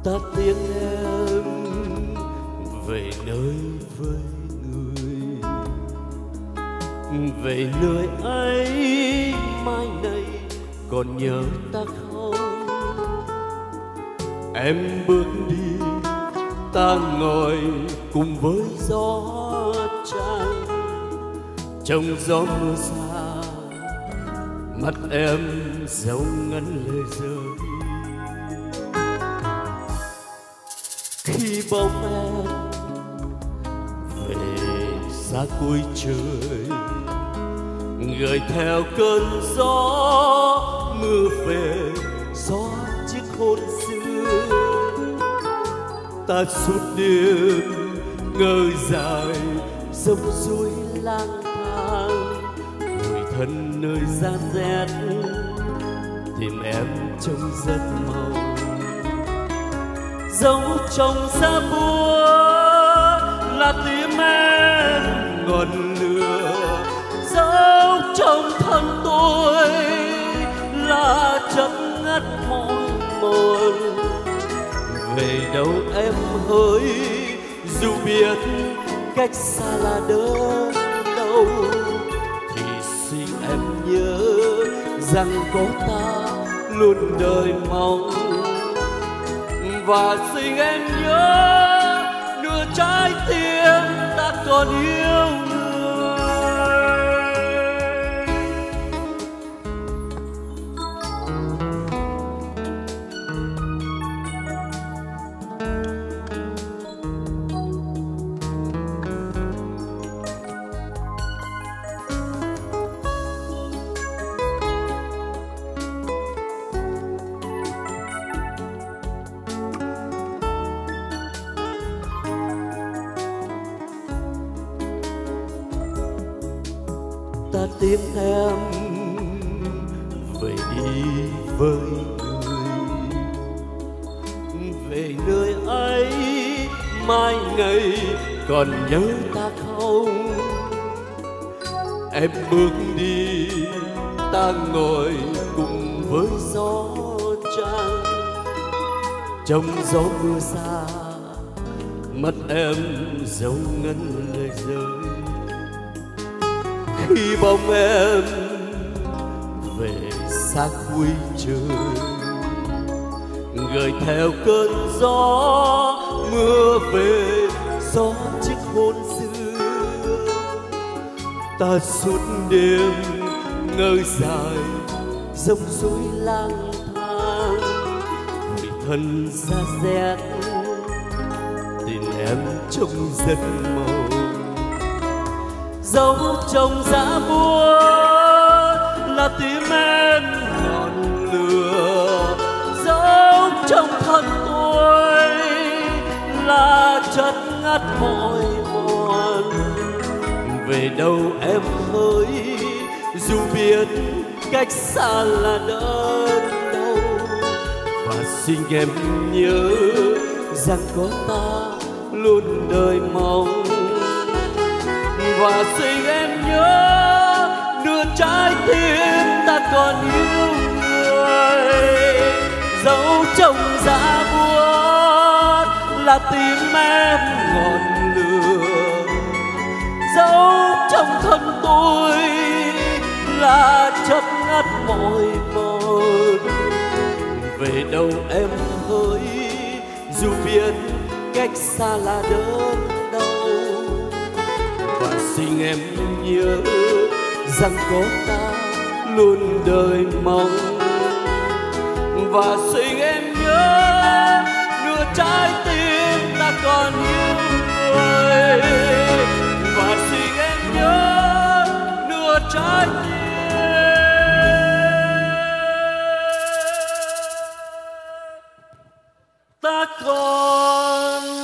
ta tiếng em về nơi với người, về nơi ấy mai này còn nhớ ta không? Em bước đi ta ngồi cùng với gió tràn, trong gió mưa xa mắt em dấu ngấn lời rơi. Khi bóng em về xa cuối trời, gửi theo cơn gió mưa về gió chiếc hôn xưa, ta suốt đêm ngơ dài dòng suối lang thang, người thân nơi gian rét tìm em trong giấc mộng. Dấu trong xa búa là tim em ngọn lửa, dấu trong thân tôi là chất ngất mỏi mòn. Về đâu em hỡi, dù biết cách xa là đớn đau, thì xin em nhớ rằng có ta luôn đời mong. Và xin em nhớ nửa trái tim ta còn yêu người. Ta tìm em về đi với người, về nơi ấy mai ngày còn nhớ ta không? Em bước đi ta ngồi cùng với gió tràn, trong gió mưa xa mắt em dấu ngấn lời rơi. Khi bóng em về xa cuối trời, gửi theo cơn gió mưa về gió chiếc hôn xưa, ta suốt đêm ngơ dài dòng suối lang thang, người thân xa rét tìm em trong giấc mộng. Dấu trong giá búa là tim em ngọn lửa, dấu trong thân tôi là chất ngất mỏi mòn. Về đâu em hỡi, dù biết cách xa là đớn đau, và xin em nhớ rằng có ta luôn đời mong. Và xin em nhớ nửa trái tim ta còn yêu người. Dấu trong giá buốt là tim em ngọn lửa, dấu trong thân tôi là chất ngất mỏi mòn. Về đâu em hỡi, dù biết cách xa là đớn đau, và xin em nhớ rằng có ta luôn đời mong. Và xin em nhớ nửa trái tim ta còn yêu người. Và xin em nhớ nửa trái tim ta còn